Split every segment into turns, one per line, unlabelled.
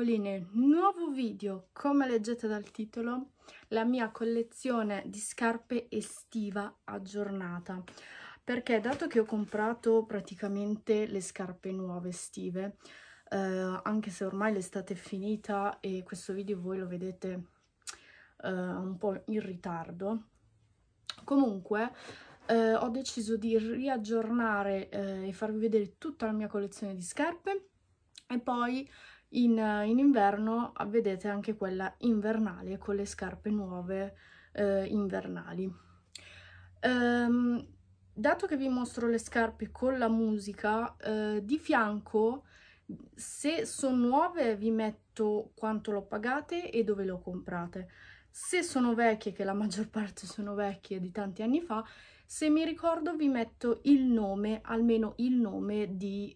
piccioline, nuovo video, come leggete dal titolo, la mia collezione di scarpe estiva aggiornata, perché dato che ho comprato praticamente le scarpe nuove estive, anche se ormai l'estate è finita e questo video voi lo vedete un po' in ritardo, comunque ho deciso di riaggiornare e farvi vedere tutta la mia collezione di scarpe. E poi in inverno vedete anche quella invernale con le scarpe nuove invernali. Dato che vi mostro le scarpe con la musica, di fianco, se sono nuove vi metto quanto l'ho pagate e dove le ho comprate. Se sono vecchie, che la maggior parte sono vecchie di tanti anni fa, se mi ricordo vi metto il nome, almeno il nome di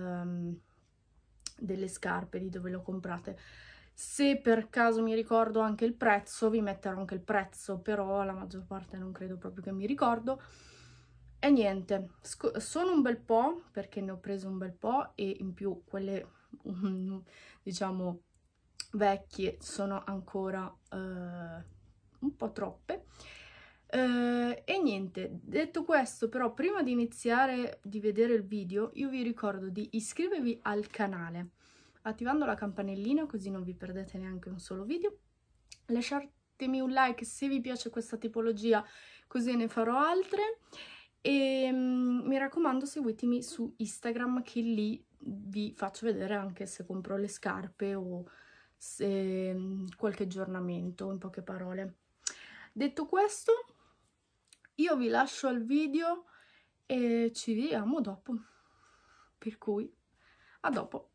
delle scarpe, di dove le ho comprate. Se per caso mi ricordo anche il prezzo, vi metterò anche il prezzo, però la maggior parte non credo proprio che mi ricordo. E niente, sono un bel po', perché ne ho preso un bel po', e in più quelle diciamo vecchie sono ancora un po' troppe. E niente, detto questo, però prima di iniziare di vedere il video io vi ricordo di iscrivervi al canale attivando la campanellina, così non vi perdete neanche un solo video. Lasciatemi un like se vi piace questa tipologia, così ne farò altre. E mi raccomando, seguitemi su Instagram, che lì vi faccio vedere anche se compro le scarpe o se qualche aggiornamento, in poche parole. Detto questo, io vi lascio al video e ci vediamo dopo, per cui a dopo.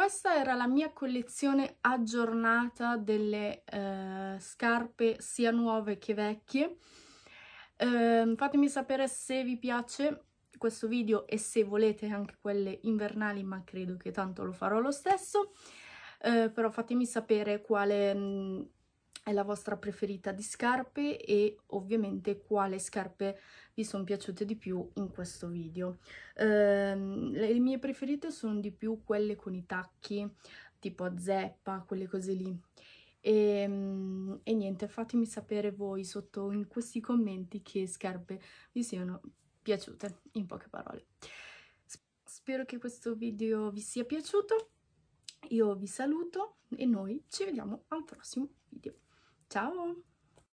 questa era la mia collezione aggiornata delle scarpe sia nuove che vecchie. Fatemi sapere se vi piace questo video e se volete anche quelle invernali, ma credo che tanto lo farò lo stesso. Però fatemi sapere quale è la vostra preferita di scarpe e ovviamente quale scarpe vi sono piaciute di più in questo video. Le mie preferite sono di più quelle con i tacchi, tipo a zeppa, quelle cose lì. E niente, fatemi sapere voi sotto in questi commenti che scarpe vi siano piaciute, in poche parole. Spero che questo video vi sia piaciuto, io vi saluto e noi ci vediamo al prossimo video. Ciao!